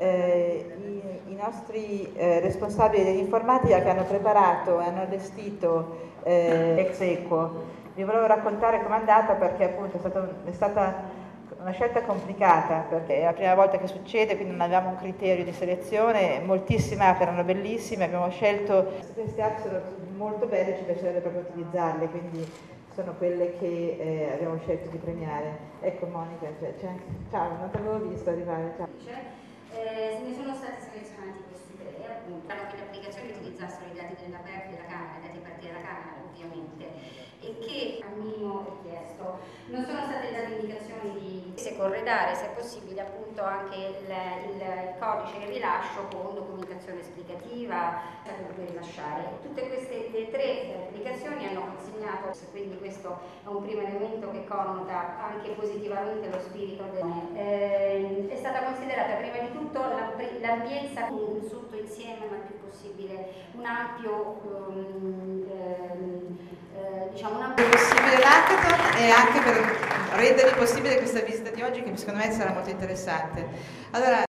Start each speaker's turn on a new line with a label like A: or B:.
A: i nostri responsabili dell'informatica che hanno preparato e hanno allestito ex equo. Vi volevo raccontare com'è andata perché appunto è stata una scelta complicata, perché è la prima volta che succede, quindi non avevamo un criterio di selezione, moltissime app erano bellissime, abbiamo scelto queste app sono molto belle, ci piacerebbe proprio utilizzarle, quindi sono quelle che abbiamo scelto di premiare. Ecco Monica, ciao, non ti avevo visto arrivare, ciao.
B: Ne sono stati selezionati questi tre, appunto, che le applicazioni utilizzassero i dati della PEC della Camera, i dati partiti della Camera ovviamente, e che al minimo richiesto non sono state date indicazioni di se corredare, se possibile, appunto anche il codice di rilascio con documentazione esplicativa per rilasciare. Tutte queste tre applicazioni hanno consegnato, quindi questo è un primo elemento che connota anche positivamente lo spirito è stata considerata prima di tutto l'ambienza sotto insieme, ma il più possibile un ampio diciamo un ampio
A: possibile l'hackathon e anche per rendere possibile questa visita di oggi che secondo me sarà molto interessante. Allora,